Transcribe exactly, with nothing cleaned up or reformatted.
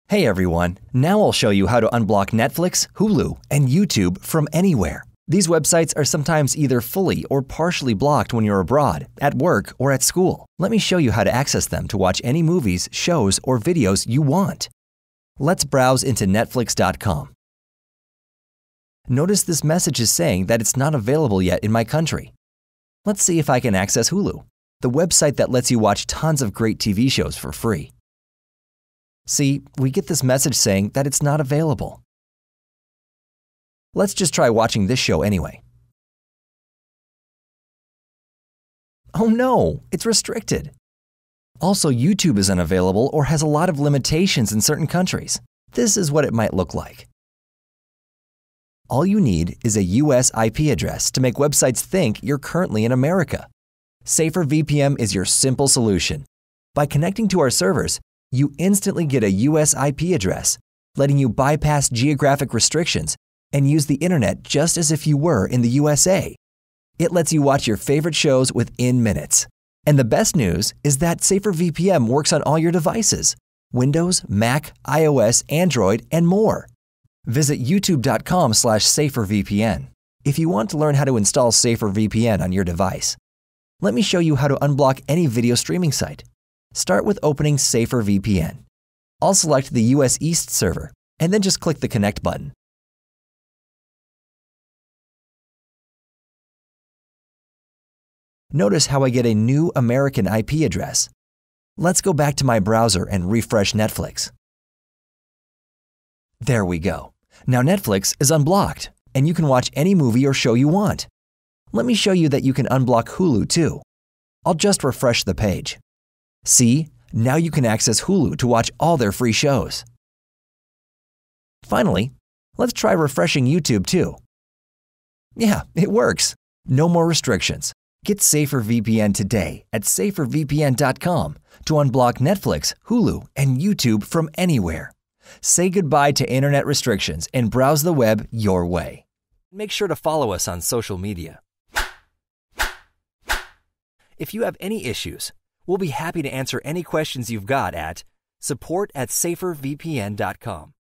Hey everyone, now I'll show you how to unblock Netflix, Hulu, and YouTube from anywhere. These websites are sometimes either fully or partially blocked when you're abroad, at work, or at school. Let me show you how to access them to watch any movies, shows, or videos you want. Let's browse into netflix dot com. Notice this message is saying that it's not available yet in my country. Let's see if I can access Hulu, the website that lets you watch tons of great T V shows for free. See, we get this message saying that it's not available. Let's just try watching this show anyway. Oh no, it's restricted. Also, YouTube is unavailable or has a lot of limitations in certain countries. This is what it might look like. All you need is a U S I P address to make websites think you're currently in America. SaferVPN is your simple solution. By connecting to our servers, you instantly get a U S I P address, letting you bypass geographic restrictions and use the internet just as if you were in the U S A. It lets you watch your favorite shows within minutes. And the best news is that SaferVPN works on all your devices: Windows, Mac, iOS, Android, and more. Visit youtube dot com slash safervpn if you want to learn how to install SaferVPN on your device. Let me show you how to unblock any video streaming site. Start with opening SaferVPN. I'll select the U S East server and then just click the Connect button. Notice how I get a new American I P address. Let's go back to my browser and refresh Netflix. There we go. Now Netflix is unblocked, and you can watch any movie or show you want. Let me show you that you can unblock Hulu too. I'll just refresh the page. See, now you can access Hulu to watch all their free shows. Finally, let's try refreshing YouTube too. Yeah, it works. No more restrictions. Get SaferVPN today at safer V P N dot com to unblock Netflix, Hulu, and YouTube from anywhere. Say goodbye to internet restrictions and browse the web your way. Make sure to follow us on social media. If you have any issues, we'll be happy to answer any questions you've got at support at safer V P N dot com.